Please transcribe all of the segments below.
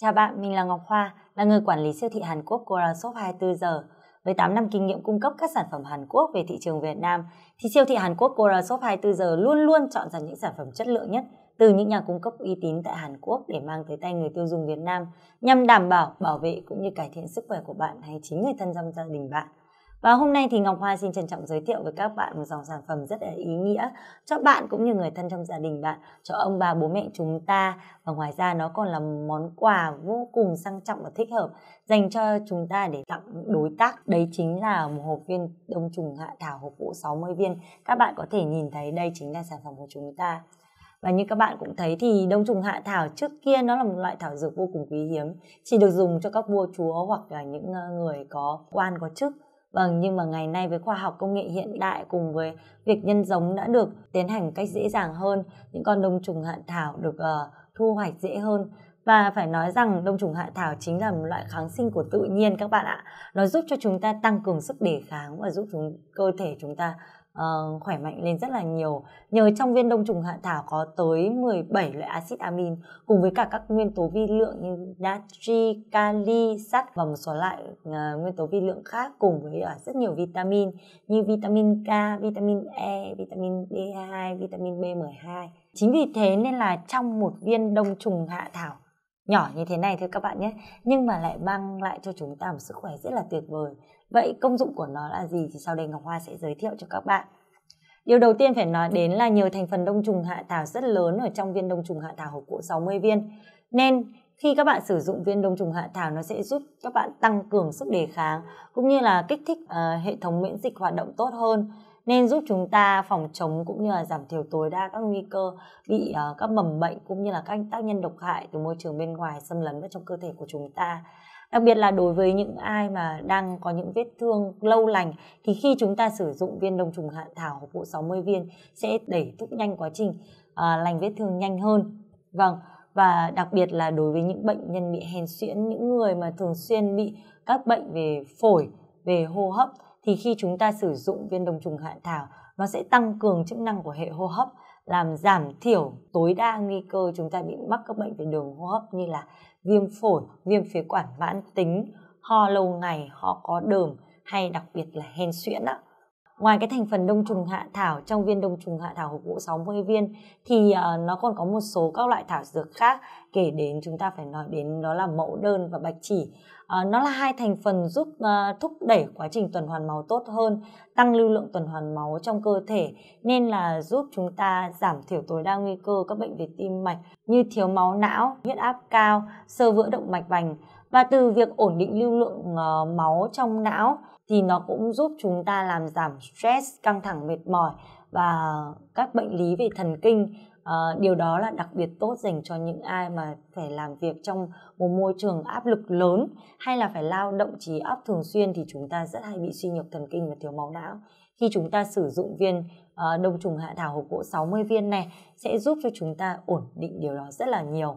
Chào bạn, mình là Ngọc Hoa, là người quản lý siêu thị Hàn Quốc Cora Shop 24 giờ. Với 8 năm kinh nghiệm cung cấp các sản phẩm Hàn Quốc về thị trường Việt Nam, thì siêu thị Hàn Quốc Cora Shop 24 giờ luôn luôn chọn ra những sản phẩm chất lượng nhất từ những nhà cung cấp uy tín tại Hàn Quốc để mang tới tay người tiêu dùng Việt Nam, nhằm đảm bảo, bảo vệ cũng như cải thiện sức khỏe của bạn hay chính người thân trong gia đình bạn. Và hôm nay thì Ngọc Hoa xin trân trọng giới thiệu với các bạn một dòng sản phẩm rất là ý nghĩa cho bạn cũng như người thân trong gia đình bạn, cho ông bà bố mẹ chúng ta. Và ngoài ra nó còn là món quà vô cùng sang trọng và thích hợp dành cho chúng ta để tặng đối tác. Đấy chính là một hộp viên đông trùng hạ thảo hộp gỗ 60 viên. Các bạn có thể nhìn thấy đây chính là sản phẩm của chúng ta. Và như các bạn cũng thấy thì đông trùng hạ thảo trước kia nó là một loại thảo dược vô cùng quý hiếm, chỉ được dùng cho các vua chúa hoặc là những người có quan có chức. Vâng, nhưng mà ngày nay với khoa học công nghệ hiện đại cùng với việc nhân giống đã được tiến hành một cách dễ dàng hơn, những con đông trùng hạ thảo được thu hoạch dễ hơn. Và phải nói rằng đông trùng hạ thảo chính là một loại kháng sinh của tự nhiên các bạn ạ. Nó giúp cho chúng ta tăng cường sức đề kháng và giúp cơ thể chúng ta khỏe mạnh lên rất là nhiều. Nhờ trong viên đông trùng hạ thảo có tới 17 loại axit amin cùng với cả các nguyên tố vi lượng như natri, kali, sắt và một số loại nguyên tố vi lượng khác, cùng với rất nhiều vitamin như vitamin K, vitamin E, vitamin B2, vitamin B12. Chính vì thế nên là trong một viên đông trùng hạ thảo nhỏ như thế này thôi các bạn nhé, nhưng mà lại mang lại cho chúng ta một sức khỏe rất là tuyệt vời. Vậy công dụng của nó là gì thì sau đây Ngọc Hoa sẽ giới thiệu cho các bạn. Điều đầu tiên phải nói đến là nhiều thành phần đông trùng hạ thảo rất lớn ở trong viên đông trùng hạ thảo hộp gỗ 60 viên. Nên khi các bạn sử dụng viên đông trùng hạ thảo, nó sẽ giúp các bạn tăng cường sức đề kháng cũng như là kích thích hệ thống miễn dịch hoạt động tốt hơn, nên giúp chúng ta phòng chống cũng như là giảm thiểu tối đa các nguy cơ bị các mầm bệnh cũng như là các tác nhân độc hại từ môi trường bên ngoài xâm lấn vào trong cơ thể của chúng ta. Đặc biệt là đối với những ai mà đang có những vết thương lâu lành thì khi chúng ta sử dụng viên đông trùng hạ thảo hộp gỗ 60 viên sẽ đẩy thúc nhanh quá trình lành vết thương nhanh hơn. Vâng, và đặc biệt là đối với những bệnh nhân bị hen suyễn, những người mà thường xuyên bị các bệnh về phổi, về hô hấp, thì khi chúng ta sử dụng viên đông trùng hạ thảo, nó sẽ tăng cường chức năng của hệ hô hấp, làm giảm thiểu tối đa nguy cơ chúng ta bị mắc các bệnh về đường hô hấp như là viêm phổi, viêm phế quản mãn tính, ho lâu ngày, ho có đờm hay đặc biệt là hen suyễn ạ. Ngoài cái thành phần đông trùng hạ thảo trong viên đông trùng hạ thảo hộp gỗ 60 viên thì nó còn có một số các loại thảo dược khác, kể đến chúng ta phải nói đến đó là mẫu đơn và bạch chỉ. Nó là hai thành phần giúp thúc đẩy quá trình tuần hoàn máu tốt hơn, tăng lưu lượng tuần hoàn máu trong cơ thể, nên là giúp chúng ta giảm thiểu tối đa nguy cơ các bệnh về tim mạch như thiếu máu não, huyết áp cao, xơ vữa động mạch vành. Và từ việc ổn định lưu lượng máu trong não thì nó cũng giúp chúng ta làm giảm stress, căng thẳng, mệt mỏi và các bệnh lý về thần kinh. Điều đó là đặc biệt tốt dành cho những ai mà phải làm việc trong một môi trường áp lực lớn hay là phải lao động trí óc thường xuyên, thì chúng ta rất hay bị suy nhược thần kinh và thiếu máu não. Khi chúng ta sử dụng viên đông trùng hạ thảo hộp gỗ 60 viên này sẽ giúp cho chúng ta ổn định điều đó rất là nhiều.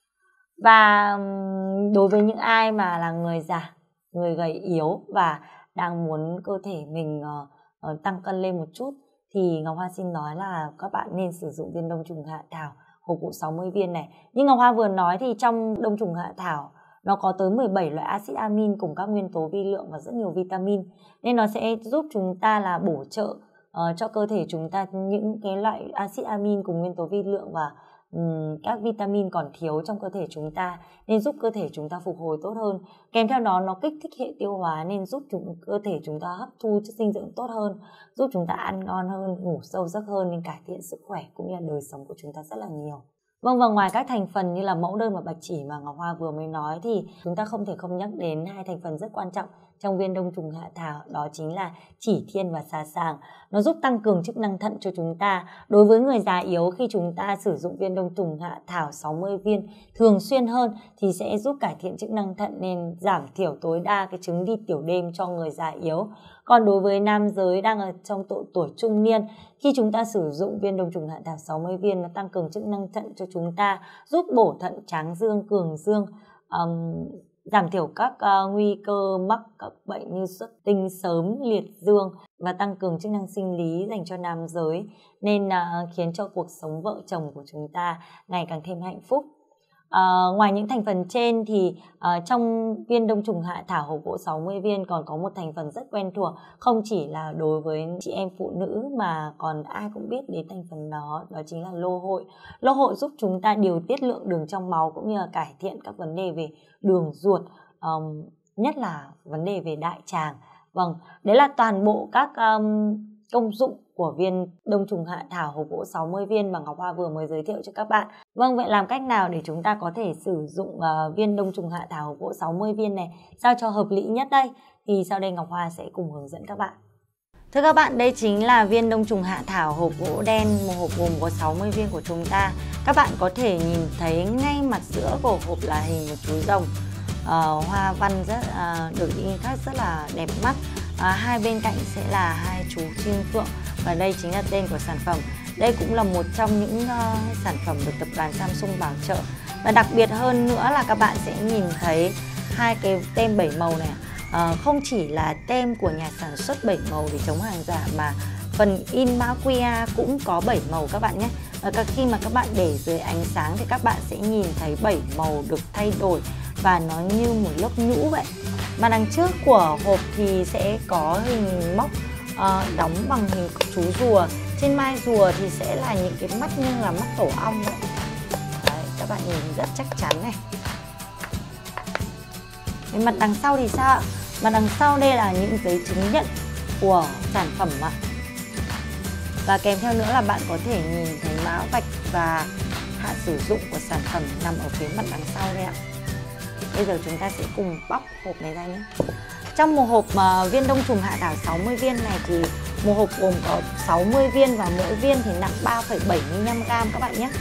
Và đối với những ai mà là người già, người gầy yếu và đang muốn cơ thể mình tăng cân lên một chút thì Ngọc Hoa xin nói là các bạn nên sử dụng viên đông trùng hạ thảo hộp gỗ 60 viên này. Như Ngọc Hoa vừa nói thì trong đông trùng hạ thảo nó có tới 17 loại axit amin cùng các nguyên tố vi lượng và rất nhiều vitamin, nên nó sẽ giúp chúng ta là bổ trợ cho cơ thể chúng ta những cái loại axit amin cùng nguyên tố vi lượng và các vitamin còn thiếu trong cơ thể chúng ta, nên giúp cơ thể chúng ta phục hồi tốt hơn. Kèm theo đó nó kích thích hệ tiêu hóa nên giúp cơ thể chúng ta hấp thu chất dinh dưỡng tốt hơn, giúp chúng ta ăn ngon hơn, ngủ sâu giấc hơn, nên cải thiện sức khỏe cũng như là đời sống của chúng ta rất là nhiều. Vâng, và ngoài các thành phần như là mẫu đơn và bạch chỉ mà Ngọc Hoa vừa mới nói thì chúng ta không thể không nhắc đến hai thành phần rất quan trọng trong viên đông trùng hạ thảo, đó chính là chỉ thiên và xà sàng. Nó giúp tăng cường chức năng thận cho chúng ta. Đối với người già yếu, khi chúng ta sử dụng viên đông trùng hạ thảo 60 viên thường xuyên hơn thì sẽ giúp cải thiện chức năng thận, nên giảm thiểu tối đa cái chứng đi tiểu đêm cho người già yếu. Còn đối với nam giới đang ở trong độ tuổi trung niên, khi chúng ta sử dụng viên đông trùng hạ thảo 60 viên, nó tăng cường chức năng thận cho chúng ta, giúp bổ thận, tráng dương, cường dương, giảm thiểu các nguy cơ mắc các bệnh như xuất tinh sớm, liệt dương và tăng cường chức năng sinh lý dành cho nam giới, nên khiến cho cuộc sống vợ chồng của chúng ta ngày càng thêm hạnh phúc. Ngoài những thành phần trên thì trong viên đông trùng hạ thảo hộp gỗ 60 viên còn có một thành phần rất quen thuộc, không chỉ là đối với chị em phụ nữ mà còn ai cũng biết đến thành phần đó chính là lô hội. Lô hội giúp chúng ta điều tiết lượng đường trong máu cũng như là cải thiện các vấn đề về đường ruột, nhất là vấn đề về đại tràng. Vâng, đấy là toàn bộ các công dụng của viên đông trùng hạ thảo hộp gỗ 60 viên mà Ngọc Hoa vừa mới giới thiệu cho các bạn. Vâng, vậy làm cách nào để chúng ta có thể sử dụng viên đông trùng hạ thảo hộp gỗ 60 viên này sao cho hợp lý nhất đây? Thì sau đây Ngọc Hoa sẽ cùng hướng dẫn các bạn. Thưa các bạn, đây chính là viên đông trùng hạ thảo hộp gỗ đen, một hộp gồm có 60 viên của chúng ta. Các bạn có thể nhìn thấy ngay mặt giữa của hộp là hình một chú rồng. Hoa văn rất được in khắc rất là đẹp mắt. Hai bên cạnh sẽ là hai chú chim phượng và đây chính là tên của sản phẩm. Đây cũng là một trong những sản phẩm được tập đoàn Samsung bảo trợ. Và đặc biệt hơn nữa là các bạn sẽ nhìn thấy hai cái tem 7 màu này. Không chỉ là tem của nhà sản xuất 7 màu để chống hàng giả mà phần in mã QR cũng có 7 màu các bạn nhé. Và khi mà các bạn để dưới ánh sáng thì các bạn sẽ nhìn thấy 7 màu được thay đổi và nó như một lớp nhũ vậy. Mà đằng trước của hộp thì sẽ có hình móc đóng bằng hình chú rùa. Trên mai rùa thì sẽ là những cái mắt như là mắt tổ ong vậy. Đấy, các bạn nhìn rất chắc chắn này. Cái mặt đằng sau thì sao ạ? Mặt đằng sau đây là những giấy chứng nhận của sản phẩm ạ. Và kèm theo nữa là bạn có thể nhìn thấy mã vạch và hạn sử dụng của sản phẩm nằm ở phía mặt đằng sau đây ạ. Bây giờ chúng ta sẽ cùng bóc hộp này ra nhé. Trong một hộp viên đông trùng hạ thảo 60 viên này thì một hộp gồm có 60 viên và mỗi viên thì nặng 3,75g các bạn nhé.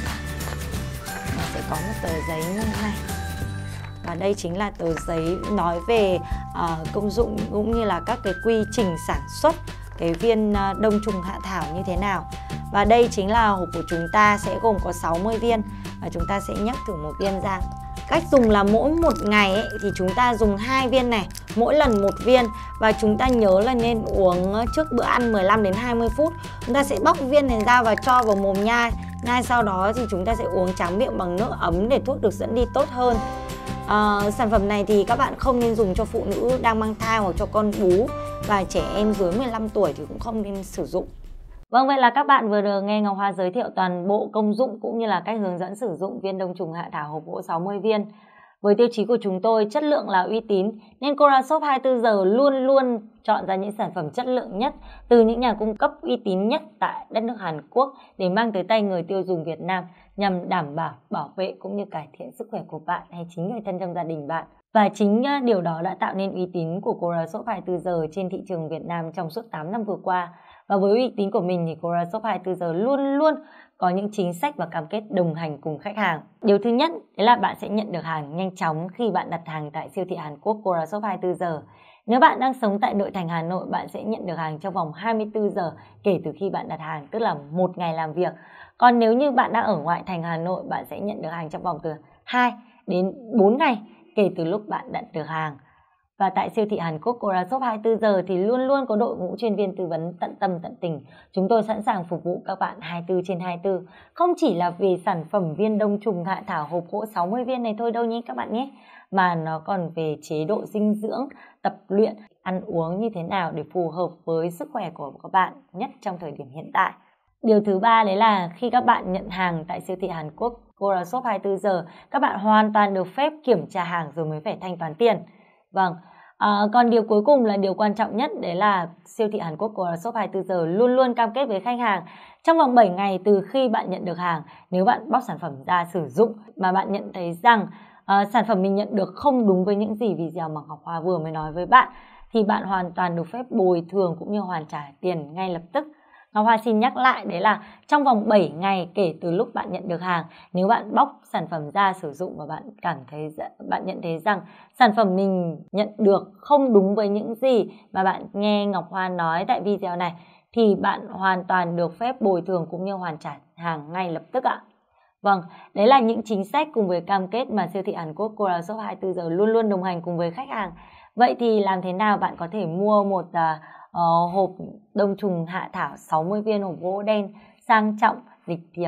Nó sẽ có một tờ giấy như thế này. Và đây chính là tờ giấy nói về công dụng cũng như là các cái quy trình sản xuất cái viên đông trùng hạ thảo như thế nào. Và đây chính là hộp của chúng ta sẽ gồm có 60 viên và chúng ta sẽ nhấc thử một viên ra. Cách dùng là mỗi một ngày ấy, thì chúng ta dùng 2 viên này, mỗi lần 1 viên. Và chúng ta nhớ là nên uống trước bữa ăn 15 đến 20 phút. Chúng ta sẽ bóc viên này ra và cho vào mồm nhai. Ngay sau đó thì chúng ta sẽ uống tráng miệng bằng nước ấm để thuốc được dẫn đi tốt hơn. Sản phẩm này thì các bạn không nên dùng cho phụ nữ đang mang thai hoặc cho con bú. Và trẻ em dưới 15 tuổi thì cũng không nên sử dụng. Vâng, vậy là các bạn vừa được nghe Ngọc Hoa giới thiệu toàn bộ công dụng cũng như là cách hướng dẫn sử dụng viên đông trùng hạ thảo hộp gỗ 60 viên. Với tiêu chí của chúng tôi chất lượng là uy tín nên Corashop 24 giờ luôn luôn chọn ra những sản phẩm chất lượng nhất từ những nhà cung cấp uy tín nhất tại đất nước Hàn Quốc để mang tới tay người tiêu dùng Việt Nam nhằm đảm bảo vệ cũng như cải thiện sức khỏe của bạn hay chính người thân trong gia đình bạn. Và chính điều đó đã tạo nên uy tín của Corashop 24 giờ trên thị trường Việt Nam trong suốt 8 năm vừa qua. Và với uy tín của mình thì Corashop 24 giờ luôn luôn có những chính sách và cam kết đồng hành cùng khách hàng. Điều thứ nhất đấy là bạn sẽ nhận được hàng nhanh chóng khi bạn đặt hàng tại siêu thị Hàn Quốc Corashop 24 giờ. Nếu bạn đang sống tại nội thành Hà Nội, bạn sẽ nhận được hàng trong vòng 24 giờ kể từ khi bạn đặt hàng, tức là 1 ngày làm việc. Còn nếu như bạn đang ở ngoại thành Hà Nội, bạn sẽ nhận được hàng trong vòng từ 2 đến 4 ngày kể từ lúc bạn đặt được hàng. Và tại siêu thị Hàn Quốc Corashop 24 giờ thì luôn luôn có đội ngũ chuyên viên tư vấn tận tâm tận tình. Chúng tôi sẵn sàng phục vụ các bạn 24/24. Không chỉ là vì sản phẩm viên đông trùng hạ thảo hộp gỗ 60 viên này thôi đâu nhé các bạn nhé. Mà nó còn về chế độ dinh dưỡng, tập luyện, ăn uống như thế nào để phù hợp với sức khỏe của các bạn nhất trong thời điểm hiện tại. Điều thứ ba đấy là khi các bạn nhận hàng tại siêu thị Hàn Quốc Corashop 24 giờ, các bạn hoàn toàn được phép kiểm tra hàng rồi mới phải thanh toán tiền. Vâng, còn điều cuối cùng là điều quan trọng nhất, đấy là siêu thị Hàn Quốc Corashop 24 giờ luôn luôn cam kết với khách hàng trong vòng 7 ngày từ khi bạn nhận được hàng, nếu bạn bóc sản phẩm ra sử dụng mà bạn nhận thấy rằng sản phẩm mình nhận được không đúng với những gì video mà Ngọc Hoa vừa mới nói với bạn, thì bạn hoàn toàn được phép bồi thường cũng như hoàn trả tiền ngay lập tức. Ngọc Hoa xin nhắc lại, đấy là trong vòng 7 ngày kể từ lúc bạn nhận được hàng, nếu bạn bóc sản phẩm ra sử dụng và bạn nhận thấy rằng sản phẩm mình nhận được không đúng với những gì mà bạn nghe Ngọc Hoa nói tại video này, thì bạn hoàn toàn được phép bồi thường cũng như hoàn trả hàng ngay lập tức ạ. Vâng, đấy là những chính sách cùng với cam kết mà siêu thị Hàn Quốc Corashop 24 giờ luôn luôn đồng hành cùng với khách hàng. Vậy thì làm thế nào bạn có thể mua một hộp đông trùng hạ thảo 60 viên hộp gỗ đen sang trọng, lịch thiệp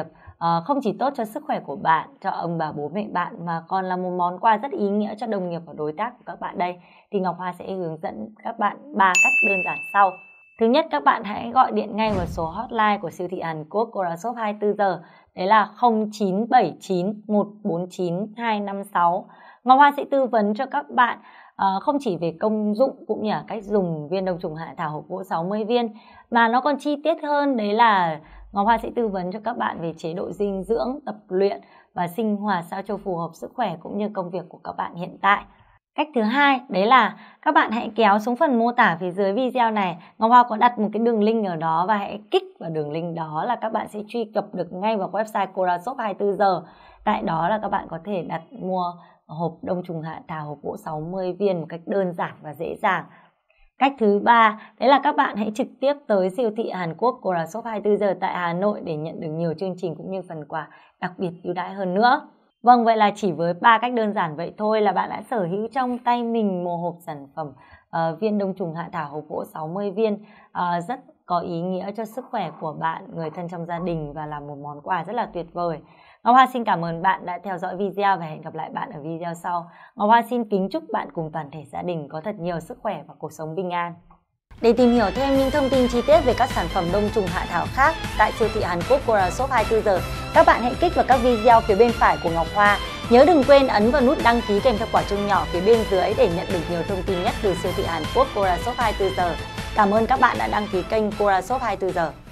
không chỉ tốt cho sức khỏe của bạn, cho ông bà bố mẹ bạn mà còn là một món quà rất ý nghĩa cho đồng nghiệp và đối tác của các bạn đây. Thì Ngọc Hoa sẽ hướng dẫn các bạn 3 cách đơn giản sau. Thứ nhất, các bạn hãy gọi điện ngay vào số hotline của siêu thị Hàn Quốc Gorashop 24 giờ. Đấy là 0979 149 256. Ngọc Hoa sẽ tư vấn cho các bạn không chỉ về công dụng cũng như là cách dùng viên đông trùng hạ thảo hộp gỗ 60 viên, mà nó còn chi tiết hơn, đấy là Ngọc Hoa sẽ tư vấn cho các bạn về chế độ dinh dưỡng, tập luyện và sinh hoạt sao cho phù hợp sức khỏe cũng như công việc của các bạn hiện tại. Cách thứ hai, đấy là các bạn hãy kéo xuống phần mô tả phía dưới video này. Ngọc Hoa có đặt một cái đường link ở đó và hãy kích vào đường link đó là các bạn sẽ truy cập được ngay vào website Gorashop 24 giờ. Tại đó là các bạn có thể đặt mua hộp đông trùng hạ thảo hộp gỗ 60 viên một cách đơn giản và dễ dàng. Cách thứ ba, đấy là các bạn hãy trực tiếp tới siêu thị Hàn Quốc Gorashop 24 giờ tại Hà Nội để nhận được nhiều chương trình cũng như phần quà đặc biệt ưu đãi hơn nữa. Vâng, vậy là chỉ với 3 cách đơn giản vậy thôi là bạn đã sở hữu trong tay mình một hộp sản phẩm viên đông trùng hạ thảo hộp gỗ 60 viên rất có ý nghĩa cho sức khỏe của bạn, người thân trong gia đình và là một món quà rất là tuyệt vời. Ngọc Hoa xin cảm ơn bạn đã theo dõi video và hẹn gặp lại bạn ở video sau. Ngọc Hoa xin kính chúc bạn cùng toàn thể gia đình có thật nhiều sức khỏe và cuộc sống bình an. Để tìm hiểu thêm những thông tin chi tiết về các sản phẩm đông trùng hạ thảo khác tại siêu thị Hàn Quốc Gorashop 24 giờ, các bạn hãy kích vào các video phía bên phải của Ngọc Hoa. Nhớ đừng quên ấn vào nút đăng ký kèm theo quả chuông nhỏ phía bên dưới để nhận được nhiều thông tin nhất từ siêu thị Hàn Quốc Gorashop 24 giờ. Cảm ơn các bạn đã đăng ký kênh Gorashop 24 giờ.